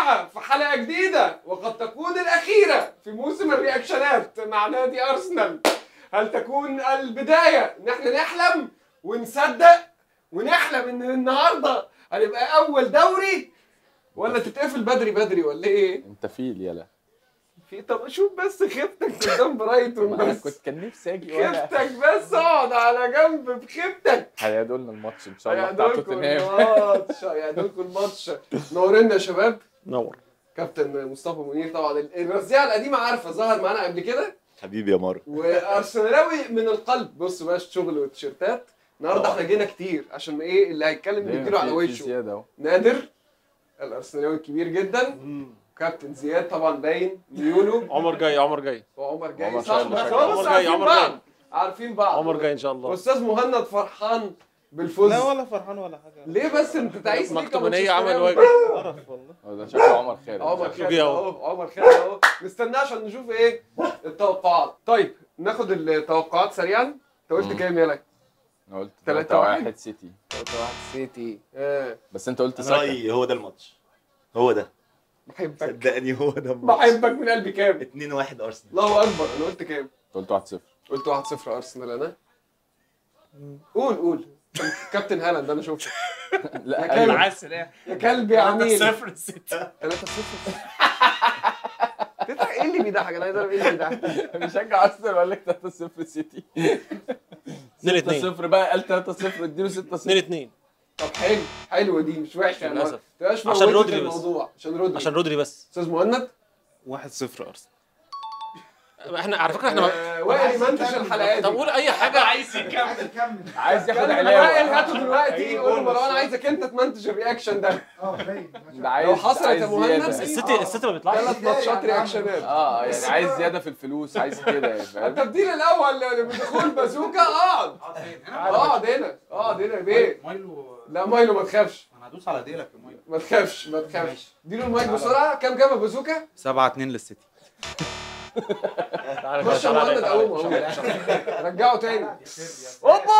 جماعة في حلقة جديدة وقد تكون الأخيرة في موسم الرياكشنات مع نادي أرسنال. هل تكون البداية إن احنا نحلم ونصدق ونحلم إن النهاردة هنبقى أول دوري، ولا تتقفل بدري بدري ولا إيه؟ انت فيل يلا. طب شوف بس خيبتك قدام برايتون بس. كان نفسي اجي خيبتك بس، اقعد على جنب بخيبتك. هيعيدوا لنا الماتش ان شاء الله بتاع توتنهام. هيعيدوا لكم الماتش. نورنا يا شباب. نور كابتن مصطفى منير طبعا الرزيعه القديمه، عارفه ظهر معانا قبل كده حبيبي يا مارو، وارسنالاوي من القلب. بص بقى الشغل والتيشيرتات النهارده احنا جينا كتير عشان ايه اللي هيتكلم نديله على وشه. نادر الارسنالي الكبير جدا، كابتن زياد طبعا باين ميولو. عمر جاي وعمر جاي عمر صح. عمر جاي عارفين بعض. عمر جاي ان شاء الله. استاذ مهند فرحان بالفوز. لا ولا فرحان ولا حاجه. ليه بس انت تعيس مكتوبانيه عمل واجب. قرف والله. ده شكله عمر خالد. عمر خالد اهو. عمر خالد اهو. نستناه عشان نشوف ايه التوقعات. طيب ناخد التوقعات سريعا. انت قلت كام يالك؟ انا قلت 3-1 سيتي. 3-1 سيتي. بس انت قلت ساكا. رأيي هو ده الماتش، هو ده. بحبك صدقني هو ده الماتش. بحبك من قلبي. كام؟ 2-1 ارسنال. الله اكبر. انا قلت كام؟ قلت 1-0. قلت 1-0 ارسنال. انا قول كابتن هالاند انا شفته. لا يا كلب. العسل يا كلب يا عميل. 3-0 6 3-0. تضحك ايه اللي بيضحك؟ انا عايز اعرف ايه اللي بيضحك. بيشجع ارسنال وقال لك 3-0 سيتي. 2-2 بقى قال 3-0 اديله 6-0. 2-2 طب حلوه دي مش وحشه يعني. للأسف. تبقاش عشان موتت رودري بس. الموضوع. عشان رودري بس. استاذ مهند 1-0 ارسنال. احنا على فكره احنا وائل يمنتج الحلقات. طب قول اي حاجه. عايز عايز ياخد وائل علاوه. هاته دلوقتي قول له مروان عايزك انت تمنتج الرياكشن ده. ده عايز لو حصلت يا عايز مهند زيادة. السيتي ما بيطلعش. 3 ماتشات رياكشنات. يعني عايز زياده في الفلوس، عايز كده يعني فاهم. التبديل الاول بدخول بازوكا. اقعد اقعد هنا يا بيه. مايلو. لا مايلو ما تخافش. انا هدوس على ديلك يا مايلو. ما تخافش اديله المايك بسرعه. كام جاب بازوكا؟ 7-2 للسيتي. خش يا مهند قوم رجعه تاني. اوبا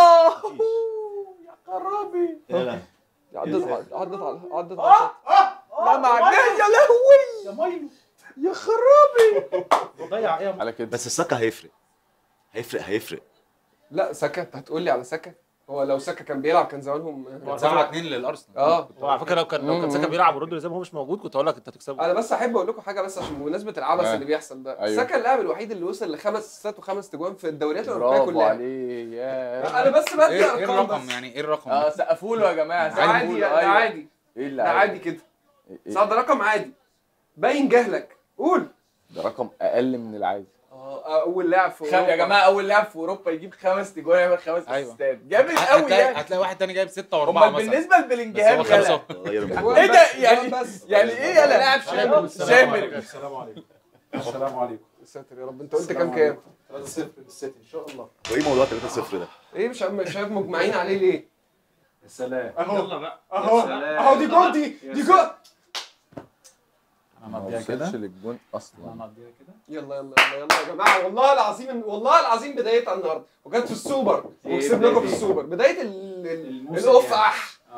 يا خرابي. عدت على لا معجز يا لهوي يا مايلو يا خرابي. ضيع ايه على كده. بس الساكا هيفرق. لا ساكا. انت هتقول لي على ساكا؟ هو لو ساكا كان بيلعب كان زمانهم 7-2 للارسنال. على فكره لو كان ساكا بيلعب ورودري زي ما هو مش موجود كنت هقول لك انت هتكسبه. انا بس احب اقول لكم حاجه بس عشان بمناسبه العبث اللي بيحصل ده. أيوه. ساكا اللاعب الوحيد اللي وصل ل5 اسيستات و5 تجوان في الدوريات الاوروبيه برافو كلها. عليه يا. انا بس بدي ايه ارقام الرقم بس. يعني؟ ايه الرقم؟ سقفوا له يا جماعه. ده عادي ده عادي. ايه اللي ده عادي كده. صح ده رقم عادي باين جهلك. قول. ده رقم اقل من العادي. اول لاعب في يا جماعه اول لاعب في اوروبا يجيب 5 تجوان يعمل 5 أيوة. اسيستات جامد قوي يعني. هتلاقي واحد تاني جايب 6 و4 امال مثلا. بالنسبه لبلينجهام بس هو يلا. هو ايه ده بس- يعني بس. يعني ايه يلا لاعب شامل. السلام عليكم. السلام عليكم. يا ساتر يا رب. انت قلت كام؟ 3-0 للسيتي ان شاء الله. وايه موضوع 3-0 ده؟ ايه مش مجمعين عليه ليه؟ السلام. يلا بقى اهو دي جول. دي جول. انا ما مقضيها كده. وصلش للجون اصلا. انا مقضيها كده. يلا يا جماعه. والله العظيم بدايتها النهارده وكانت في السوبر وكسبناكم في السوبر. بدايه الموسم الاوف يعني.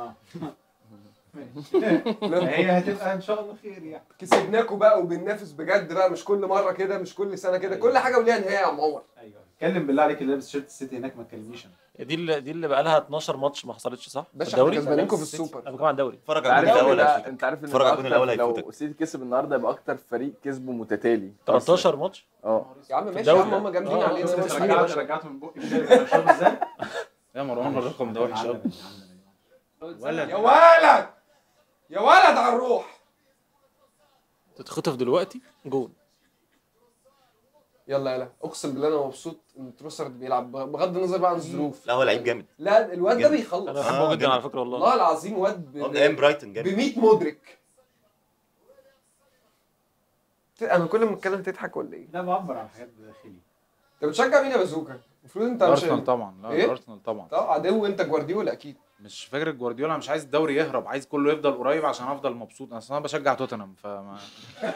هي هتبقى ان شاء الله خير يعني. كسبناكم بقى وبننافس بجد بقى. مش كل مره كده، مش كل سنه كده. كل حاجه وليها نهايه يا عم عمر. ايوه اتكلم بالله عليك اللي لابس شيرت السيتي هناك ما تكلمنيش انا. دي اللي بقى لها 12 ماتش ما حصلتش صح؟ باشا الدوري احنا كسبانينكم في السوبر. انا بتكلم عن الدوري. اتفرج انت على الجون الاول هيفوتك. انت عارف ان اتفرج على الجون الاول لو هيفوتك. سيتي كسب النهارده يبقى اكتر فريق كسبه متتالي 13 ماتش. يا عم ماشي يا عم هم جامدين علينا. رجعته من بقي كده. شوف ازاي؟ يا مروان الرقم ده وحش قوي. يا ولد على الروح. تتخطف دلوقتي جول. يلا اقسم بالله انا مبسوط ان تروسرد بيلعب بغض النظر بقى عن الظروف. لا هو لعيب جامد. لا الواد ده بيخلص. انا بحبه جدا على فكره والله. والله العظيم واد هو من ايام برايتون ب جامد. 100 مدرك. انا كل ما اتكلم تضحك ولا ايه؟ لا بعبر عن حاجات داخلي. انت بتشجع مين يا بازوكا؟ المفروض انت مش ارسنال طبعا. لا إيه؟ ارسنال طبعا. عدو انت جوارديولا اكيد. مش فاكر جوارديولا. مش عايز الدوري يهرب، عايز كله يفضل قريب عشان افضل مبسوط. اصل انا بشجع توتنهام فما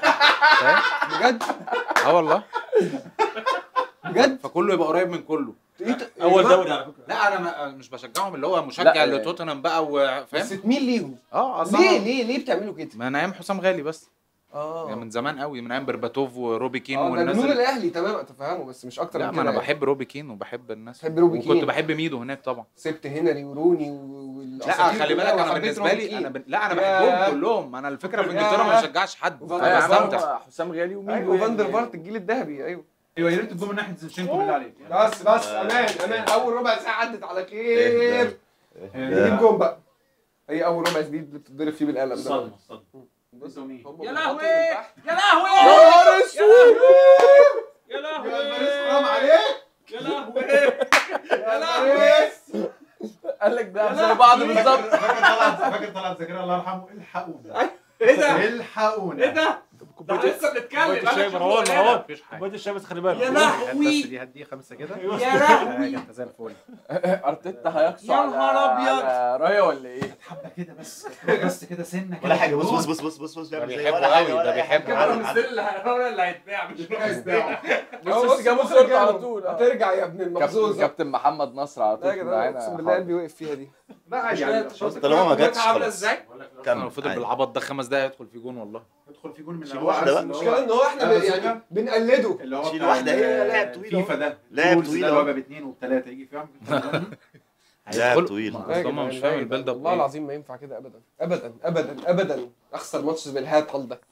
فاهم؟ بجد اه والله. بجد فكله يبقى قريب من كله. اول دوري على فكره. لا انا مش بشجعهم، اللي هو مشجع لا، لتوتنهام بقى بس وفاهم. تميل ليهم اصلا ليه بتعملوا كده؟ ما انا ايام حسام غالي بس، يعني اه من زمان قوي، من ايام برباتوف وروبي كين ده والناس جنون اللي... الاهلي تمام اتفهمه، بس مش اكتر لا من ما كده انا يعني. بحب روبي كين وبحب الناس، بحب روبي وكنت كين. بحب ميدو هناك طبعا. سبت هنري وروني لا خلي بالك انا بالنسبه لي لا انا بحبهم كلهم. انا الفكره في انجلترا ما بشجعش حد، يا انا بستمتع. حسام غالي ومين ايوه فاندر فارت الجيل الذهبي. ايوه ايوه يا ريت تجيبوا من ناحيه زينشينكو بالله عليك. بس امان اول ربع ساعه عدت على خير. نجيب جون بقى. هي اول ربع جديد بتتضرب فيه بالقلم ده. صدمه يا لهوي يا لهوي نهار اسود يا لهوي حرام عليك يا لهوي يا لهوي. قال لك ده زي بعض بالظبط. فاكر طلعت زكريا الله يرحمه، الحقونا ايه ده؟ الحقونا ايه ده؟ ده احنا لسه بنتكلم. كوبايه الشاي مروان كوبايه الشاي بس خلي بالك. يا لهوي هدي 5 كده يا لهوي انت زي الفل. ارتيتا هيقصى يا نهار أبيض. على رايا ولا ايه؟ حبه كده بس كده سنه كده ولا حاجه. بص ده بيعمل زي بيحبه ولا حاجة، قوي، ولا ده أي حاجة. بيحبه قوي. اللي هيتباع مش بص جابوا صورته على طول. هترجع يا ابن المحظوظه. كابتن محمد نصر على لا يا طول جدعان معانا. اقسم بالله قلبي وقف فيها دي. لا عادي يعني طالما ما جاتش عامله خلاص. ازاي؟ كمل لو فضل عادي. بالعبط ده 5 دقايق يدخل في جون والله. ادخل في جون من شيل واحدة بقى. المشكله ان هو احنا يعني بنقلده. اللي هو شيل بتاع واحدة، هي لاعب طويل فيفا ده لاعب رولز طويل ده أهو. اللي هو ب2 وب3 يجي فاهم. لاعب طويل. اصل هم مش فاهم البيلد اب. والله العظيم ما ينفع كده ابدا ابدا ابدا ابدا. اخسر ماتش بالهاتل ده.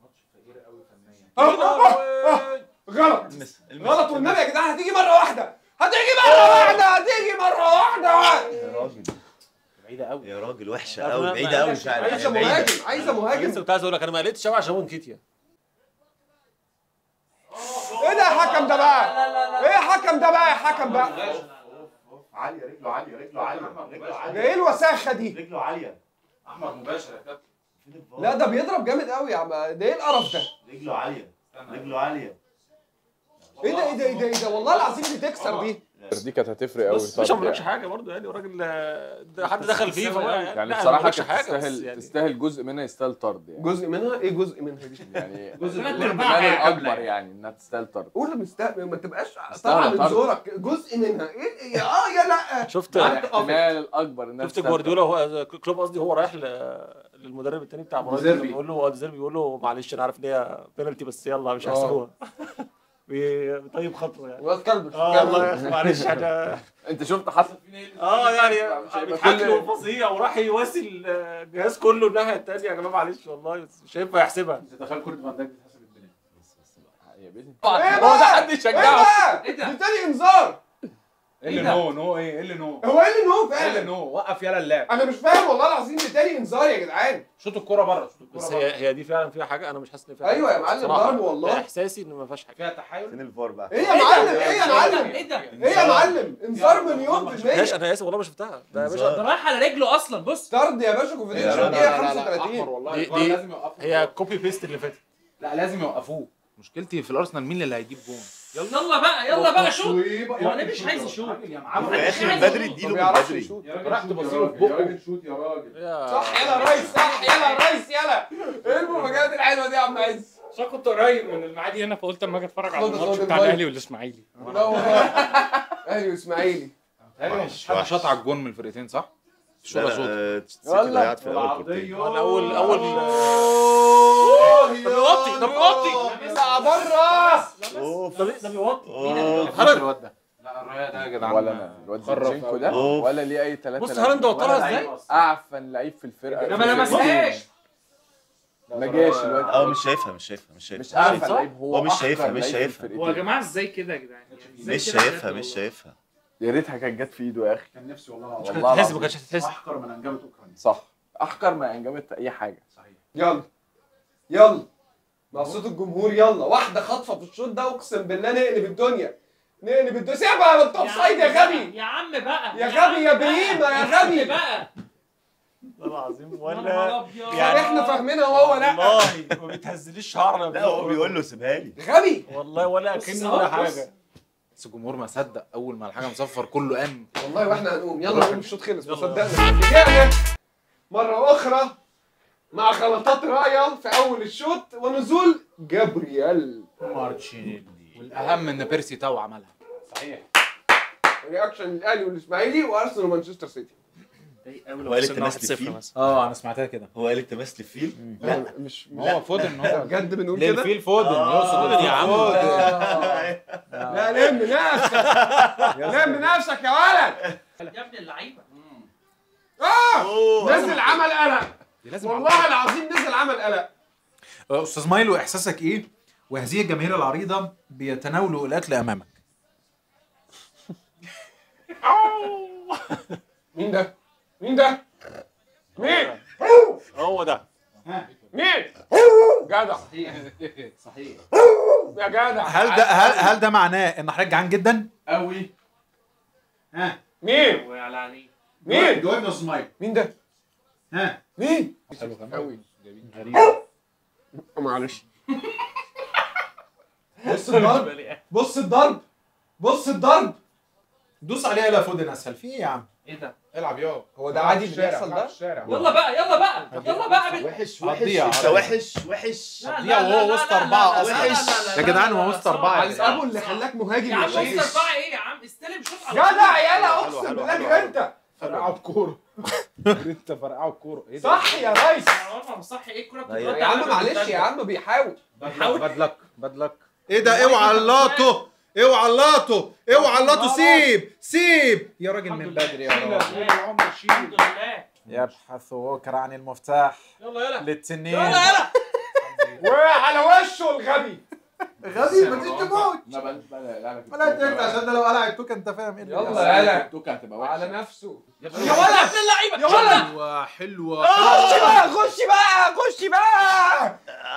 غلط غلط والنبي يا جدعان. هتيجي مره واحده هتيجي مره واحده. يا راجل بعيده قوي يا راجل وحشه قوي، بعيده قوي فعلا. عايزه بعيدة. مهاجم عايزه مهاجم. لسه كنت عايز اقول لك انا ما قلتش قوي عشان كيتيا. ايه ده يا حكم ده بقى؟ ايه يا حكم ده بقى يا حكم بقى؟ عاليه رجله عاليه رجله عاليه رجله عاليه ده ايه الوساخه دي؟ رجله عاليه. احمر مباشر يا كابتن. لا ده بيضرب جامد قوي يا عم. ده ايه القرف ده؟ رجله عاليه رجله عاليه. ايه ده والله العظيم بتكسر دي. دي كانت هتفرق قوي. بس مش ما بقولكش حاجه برضه يعني الراجل ده حد دخل فيفا بقى يعني لا، بصراحه ما بقولكش كانت حاجة، بس تستاهل يعني. تستاهل جزء منها، يستاهل طرد يعني. جزء منها ايه جزء منها دي؟ يعني جزء الاحتمال الاكبر يعني انها تستاهل طرد. قول مستقبل ما تبقاش طالعه من طرد. زورك. جزء منها ايه يا لا. شفت الاحتمال الاكبر انها شفت تستاهل جوارديولا هو كلوب قصدي هو رايح للمدرب الثاني بتاع برايتون ديزيربي. بيقول له ديزيربي بيقول له معلش انا عارف ان هي بينالتي بس يلا مش هيحسبوها. بيطيب خاطره يعني. واد كلب. والله يا اخي معلش احنا انت شفت حصل فينا ايه؟ يعني بيضحك له فظيع وراح يواسي الجهاز كله الناحيه الثانيه. يا جماعه معلش والله بس مش هينفع يحسبها. انت تخيل كره فان دايك بتحسب البناء. يا بنتي ايه هو ده حد ايه يشجعه؟ ده؟ دي تاني انذار. ايه اللي نو ايه اللي نو هو ايه اللي نو ايه اللي فعلا؟ نو وقف يلا اللعب. انا مش فاهم والله العظيم. دي تاني انذار يا جدعان. شوط الكوره بره شوط الكوره بس بره. هي دي فعلا فيها حاجه انا مش حاسس ان فيها ايوه حاجة. يا معلم بصراحة. ضرب والله. ده احساسي ان ما فيهاش حاجه. فيها تحايل. فين الفار بقى؟ ايه يا معلم ايه يا معلم ايه ده؟ ايه يا معلم؟ انذار مليون في ماشي المية. انا اسف والله ما شفتها ده يا انذار. باشا ده رايح على رجله اصلا. بص طرد يا باشا. كوفيديتش لا، لا، دقيقة احمر 35. والله. دي- الفار دي- لازم يوقفه. هي كوبي بيست اللي فاتت. لا لازم يوقفوه. مشكلتي في الارسنال مين اللي هيجيب جون؟ يلا بقى شوط. هو انا مش عايز اشوط. يا معلم يا اخي من عايز بدري أشوط. اديله ما من بيعرفش بدري. يشوط. يا راجل رحت شوت بصيله في يا بقه. راجل شوت يا راجل. صح يلا يا ريس صح يلا يا ريس يلا. ايه المفاجآت الحلوة دي يا عم عز؟ عشان كنت قريب من المعادي هنا فقلت اما اجي اتفرج على خد الماتش بتاع المايك. الاهلي والاسماعيلي. لا والله. اهلي واسماعيلي. مش حد شاط على الجون من الفرقتين صح؟ لا، شوط لا، سيتي يلا. ضيعت في الاول كورتين. اول ده بيوطي ده بره. اوف ده بيوطي اوف الواد ده. لا الرايه ده يا جدعان. ولا انا الواد خرف زينشينكو ده أوف. ولا ليه اي ثلاثه. بص هالاند وطرها ازاي. اعفن لعيب في الفرقه. ده ما لمسهاش. ما جاش الواد. اه مش شايفها مش اعفن شايفها. لعيب. هو مش أحقر شايفها، مش لعيب في شايفها. الفرقتين. هو يا جماعه ازاي كده يا جدعان؟ إزاي مش كده شايفها بجد مش والله؟ شايفها. يا ريتها كانت جت في ايده يا اخي. كان نفسي والله العظيم. والله هتتحسب ما العظيم. كانتش هتتحسب. احقر من انجبت اوكرانيا. صح. احقر ما انجبت اي حاجه. صحيح. يلا مع صوت الجمهور. يلا واحدة خطفة في الشوط ده اقسم بالله نقلب الدنيا. سيبها بالتوب سايد يا غبي. يا عم بقى يا غبي يا بهيمة يا غبي. بقى والله العظيم يا ولا نهار أبيض. يعني احنا فاهمينها وهو لا. والله ما بيتهزليش شعر. لا هو بيقول له سيبها لي. غبي. والله ولا كأنه ولا حاجه. بس الجمهور ما صدق اول ما الحاجه مصفر كله قام. والله واحنا هنقوم. يلا نقوم الشوط خلص. ما صدقنا رجعنا مرة أخرى مع غلطات راية في أول الشوط ونزول جابرييل. مارتشينيلي. والاهم ان بيرسي تاو عملها. صحيح. رياكشن الاهلي والاسماعيلي وارسنال ومانشستر سيتي. هو قال التماس للفيل؟ انا سمعتها كده. هو قال التماس للفيل؟ لا مش هو فودن هو بجد بنقول كده. للفيل فودن يقصد يا عم. لا لم نفسك لم نفسك يا ولد. يا ابن اللعيبه. نزل عمل قلق لازم والله العظيم، نزل عمل قلق. استاذ مايلو، احساسك ايه وهذه الجماهير العريضه بيتناولوا الاكل امامك؟ مين ده؟ مين ده؟ مين؟ هو ده. مين؟ جدع صحيح يا جدع. هل ده معناه ان حضرتك جعان جدا؟ قوي. ها مين؟ وعلى عليه. مين؟ جاوبنا يا استاذ مايلو. مين ده؟ ها مين؟ قوي معلش. بص الضرب، بص الضرب، بص الضرب. دوس عليها يا فودن اسهل. في ايه يا عم؟ ايه ده؟ العب يابا. هو ده عادي اللي بيحصل ده؟ يلا بقى يلا بقى يلا بقى. وحش هتضيع. انت وحش وحش. هتضيع وهو وسط اربعه اصلا. يا جدعان هو وسط اربعه. على ابو اللي خلاك مهاجم يا عم يا شيخ. وسط اربعه ايه يا عم؟ استلم شوط على جدع يالا اقسم بالله جرينتا. فرقعوا بكوره. انت فرقعوا بكوره. ايه ده؟ صح يا ريس. طول. صح ايه الكوره أيوة. يا عم معلش يا عم بيحاول. بدلك. ايه ده؟ اوعى اللاتو، اوعى اللاتو، اوعى اللاتو. سيب يا راجل من بدري يا راجل. الحمد لله. يبحث ووكر عن المفتاح يلا للتنين. يلا. وعلى وشه الغبي. غبي ما تموت. لا لا ولا تنسى عشان ده لو قلع التوكه انت فاهم ايه اللي يلا بيحصل. يالا التوكه هتبقى على وحشه. نفسه. يا ولد ابن اللعيبه يا ولد. حلوه خش بقى خش بقى خش بقى.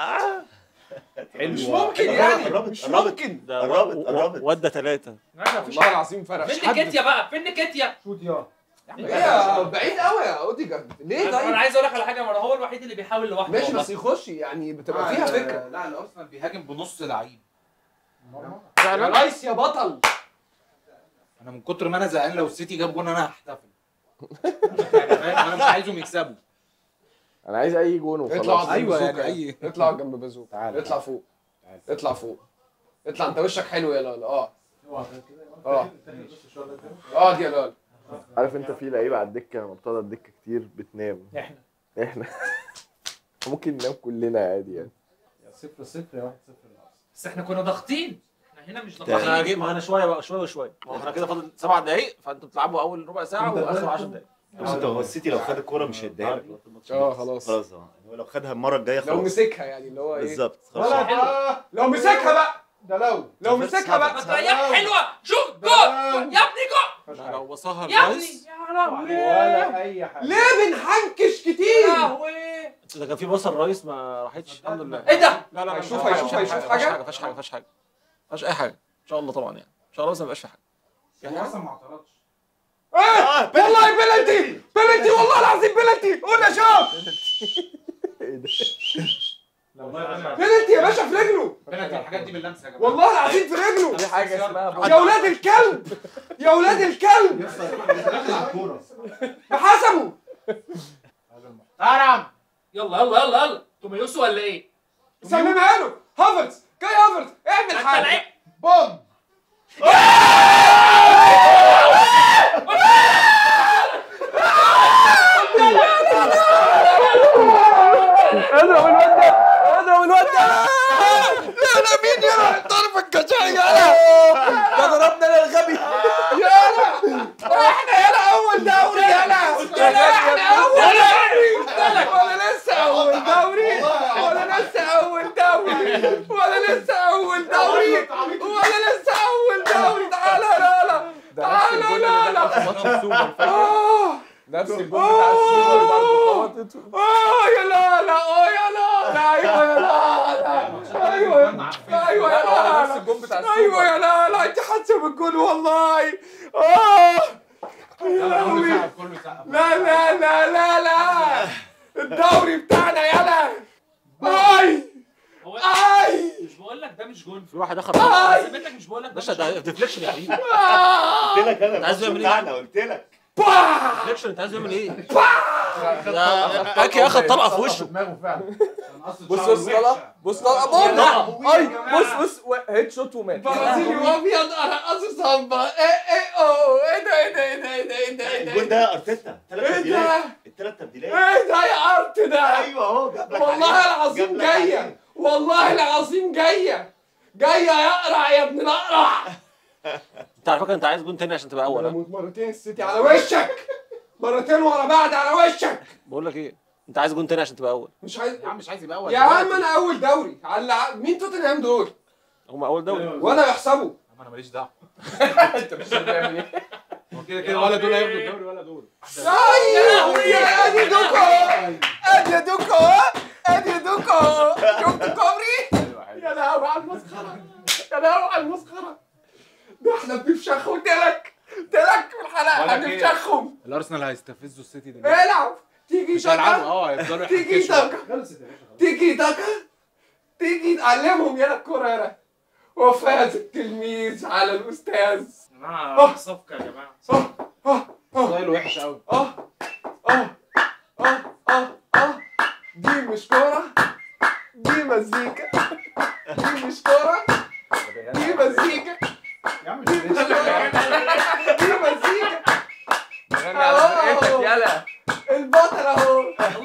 مش ممكن يعني مش ممكن. قربت. ودى 3. والله العظيم فرق. فين كيتيا بقى؟ فين كيتيا؟ شوت يا ايه يا بعيد قوي يا اوديجارد ليه انا طيب؟ عايز اقول لك على حاجه، ما هو الوحيد اللي بيحاول لوحده. ماشي والله. بس يخش يعني بتبقى فيها فكره. لا الارسنال بيهاجم بنص لعيب. يا ريس يا بطل. انا من كتر ما انا زهقان لو السيتي جاب جون انا هحتفل. يعني فاهم؟ انا مش عايزهم يكسبوا. انا عايز اي جون وخلاص. اطلع ايوه جنب يعني بازوكا. اطلع جنب بازوكا. تعال. اطلع فوق. اطلع فوق. اطلع انت وشك حلو يا لالا. اقعد يا لالا. عارف انت في لعيبه على الدكه لما بتقعد على الدكه كتير بتنام. احنا ممكن ننام كلنا عادي يعني. 0-0 يا 1-0. بس احنا كنا ضاغطين، احنا هنا مش احنا ضاغطين. هنجيب معانا شويه بقى شويه. ما هو احنا كده فاضل 7 دقايق، فانتوا بتلعبوا اول ربع ساعه واخر 10 دقايق. بص انت هو السيتي لو خد الكوره مش هيديها لك. خلاص. خلاص هو لو خدها المره الجايه لو خلاص. مسكها يعني اللي هو ايه؟ بالظبط ولا خلاص. لو مسكها بقى. ده لو مسكها ما بقى. تريح حلوه. شوت جول يا ابني جول لو بصاها يا ابني. الرايس يا لهوي ولا اي حاجه. ليه بنحنكش يا كتير؟ لهوي. ده كان في بصل الرايس ما راحتش الحمد لله. ايه ده؟ لا هيشوف ما حاجة؟ فيهاش حاجه مفيش اي حاجه ان شاء الله طبعا يعني ان شاء الله بس ما يبقاش في حاجه. هو اصلا ما اعترضش. والله بلنتي بلنتي والله العظيم بلنتي. قول يا شباب. بلنتي يا باشا في رجله. بنتي الحاجات دي باللمسه يا جماعه. والله العظيم في رجله. في حاجه اسمها يا ولاد الكلب يا ولاد الكلب بحسبه. حرام. يلا توميوسو ولا ايه؟ سلمها له. هافرتز جاي هافرتز اعمل انت حاجه. لعيب. بوم. اضرب الواد ده. لا مين يا طرف الكشاي يا ده ضربنا انا الغبي. احنا يلا اول دوري يلا احنا اول دوري. ولا لسه اول دوري ولا لسه اول دوري ولا لسه اول دوري ولا لسه اول دوري. تعالى لا تعالى لا ماتش السوبر فاكر؟ نفس الجول بتاع السوبر برضه خبطته. يا لا يا لا ايوه يا لا ايوه يا لا نفس الجول بتاع السوبر. ايوه يا لا انت حاسه بالجول والله. يا لهوي. لا الدوري بتاعنا يلا. هو مش بقول لك ده مش جون. في واحد اخر سمعتك مش بقول لك ده باشا مش ده جون. ديفليكشن يا حبيبي. قلت لك انا عايز يعمل ايه؟ بتاعنا قلت لك. ديفليكشن انت عايز يعمل ايه؟ ده اكي اخد طلقه في وشه. دماغه فعلا. بص طلع بص طلع بوم اي بص هيد شوت ومات برازيلي وابيض ارقص صامبا ايه اوه ايه ده الجول ده ارتيتا ايه ده الثلاث تبديلات ايه ده يا ارت ده ايوه اهو جاب لك والله العظيم جايه والله العظيم جايه يقرع يا ابن الاقرع. انت على فكره انت عايز جون تاني عشان تبقى اول. انا موت مرتين السيتي على وشك مرتين ورا بعض على وشك. بقول لك ايه انت عايز جون تاني عشان تبقى اول. مش عايز يا عم مش عايز يبقى اول يا عم انا اول دوري على مين توتنهام دول هم اول دوري وانا يحسبوا. انا ماليش دعوه. انت مش بتعمل ايه؟ هو كده ولا دول هياخدوا الدوري ولا دول. يا ادي دوكو ادي دوكو ادي دوكو شفت كوبري. يا لهوي على المسخره يا لهوي على المسخره. ده احنا بنفشخ قلت لك في الحلقه هنفشخهم. الارسنال هيستفزوا السيتي دلوقتي. العب تيجي مش هيلعبوا تاكا هيفضلوا تيجي تاكا تيجي تعلمهم يالا الكوره يالا. وفاز التلميذ على الاستاذ. يا جماعه صفقه يا جماعه. ستايل وحش قوي. دي مش كوره دي مزيكا. دي مش كوره دي مزيكا. يا عم دي مزيكا. يلا البطل اهو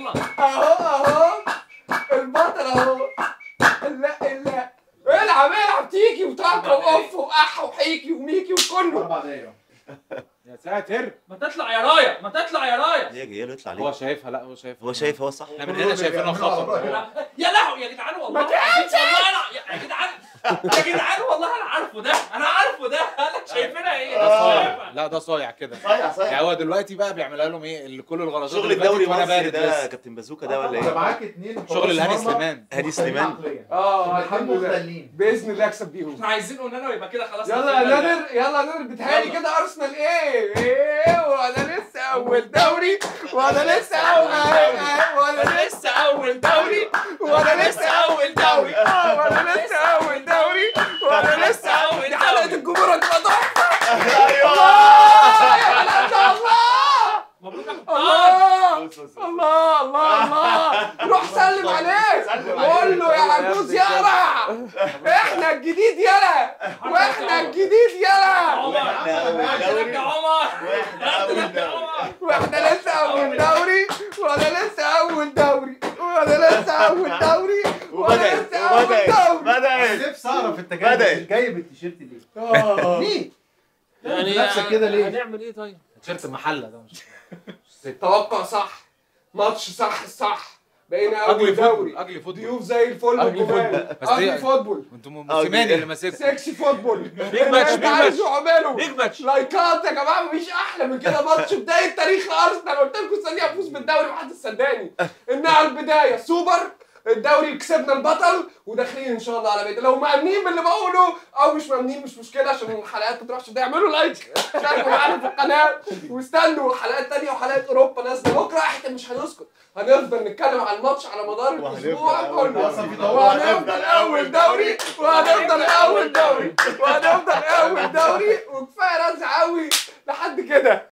البطل اهو. لا العب تيجي وتاكا واوف واح وحيكي وميكي وكله. 4 دقايق. يا ساتر. ما تطلع يا رايه ما تطلع يا رايه. هي جايه له يطلع هو ليه؟ شايفها لا هو شايفها. هو شايف هو صح. احنا من هنا شايفينها خطر. يا لهوي يا جدعان والله يا جدعان والله انا عارفه ده انا شايفينها ايه. ده صايع. لا ده صايع كده. صايع يعني هو دلوقتي بقى بيعملها لهم ايه اللي كل الغلطات شغل اللي فاتت الدوري وانا المصري بارد ده بس. كابتن بازوكا ده ولا انت ايه؟ معاك 2 شغل الهاني سليمان. هادي سليمان. الحمد لله باذن الله اكسب بيهم. احنا عايزين اونانا ويبقى كده خلاص. يلا يا نادر بتهيألي كده ارسنال ايه وانا لسه اول دوري وانا لسه اول دوري دي حلقة الجمهور هتبقى تحفة. يا ولاد الله مبروك الله روح سلم عليه قول له يا عجوز يقرع احنا الجديد يلا واحنا لسه اول دوري بدأت نفسي اعرف انت جاي بالتيشيرت ليه؟ ليه؟ يعني نفسك كده ليه؟ هنعمل ايه طيب؟ تيشيرت محله ده مش توقع صح ماتش صح بقينا اول دوري اجلي فوتبول. ضيوف زي الفل وجمال بس دي- اجلي فوتبول انتوا موسيماني اللي ماسككم. سكسي فوتبول بيج ماتش بيج ماتش لايكات يا جماعه مفيش احلى من كده. ماتش بدايه تاريخ ارسنال قلت لكم السنه دي هفوز بالدوري محدش صدقني انها البدايه سوبر الدوري كسبنا البطل وداخلين ان شاء الله على بيت. لو مأمنين باللي بقوله او مش مأمنين مش مشكله عشان الحلقات ما تروحش ده اعملوا لايك شاركوا معانا في القناه واستنوا حلقات تانية وحلقات اوروبا نازله بكره. احنا مش هنسكت هنفضل نتكلم عن الماتش على مدار الاسبوع كله وهنفضل اول دوري وكفايه رزع قوي لحد كده.